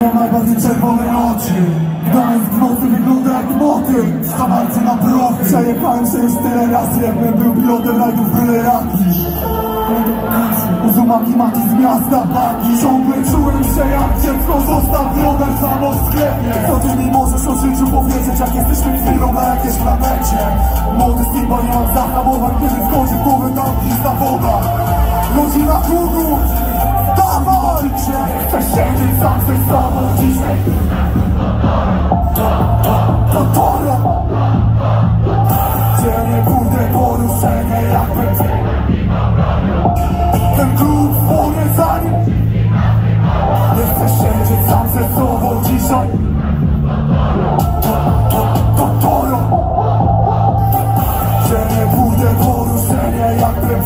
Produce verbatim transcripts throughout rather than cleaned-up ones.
Mam najbardziej czerwone oczy. Gdańsk w nocy wygląda jak motyl. W kamarce na proch. Przejechałem się już tyle razy, jakbym był pilotem rajdów byle jakiś. Uzumaki maki z miasta baki. Ciągle czułem się jak dziecko zostawione samo w sklepie. Co ty mi możesz o życiu powiedzieć, jak jesteśmy chwilą na jakiejś planecie? Młody Simba, nie mam zahamowań, kiedy wchodzi w głowę tam pista woda. Ludzi na krugu, dawaj! Chcę siedzieć sam ze sobą dzisiaj. To toro, gdzie nie pójdę poruszenie jakby ten klub płonie za nim. Nie chcę siedzieć sam ze sobą dzisiaj. To, to, to toro, gdzie nie pójdę poruszenie jakby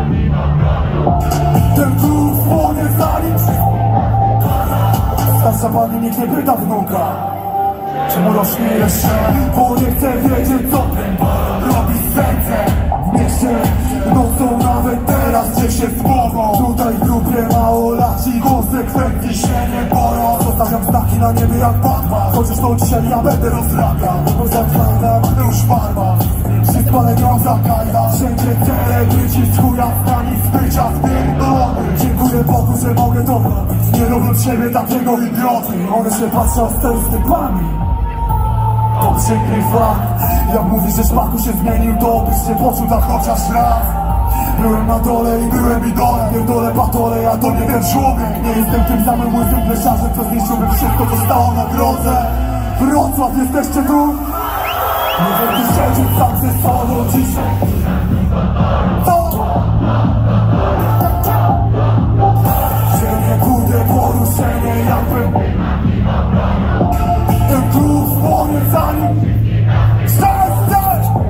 ten klub płonie za nim. Starsza pani nikt nie pyta wnuka, czemu rośnie jeszcze, bo nie chcę wiedzieć co ten robi serce w mieście. Nocą nawet teraz gdzie się spową. Tutaj w grupie małolaci konsekwencji się nie boją. Zostawiam znaki na niebie jak Batman, chociaż to dzisiaj ja będę rozrabiał. Bo za względem już farba, wszystko lepią za kajda. Wszędzie celebryci z chuja znani z bycia spierdolony. Dziękuję Bogu, że mogę to robić, nie robię od siebie takiego idioty. One się patrzą z stereotypami. To przykry fakt, jak mówisz, że szmaku się zmienił, to byś się poczuł tak chociaż raz. Byłem na dole i byłem idolem, pierdolę patole, ja to nie ten człowiek. Nie jestem tym samym łysym pleszarzem, co zniszczyłby wszystko, co stało na drodze. Wrocław, jesteście tu? Nie będę siedzieć sam ze sobą dzisiaj. Co? Że nie pójdę poruszenie jakby ten klub płonie za nim.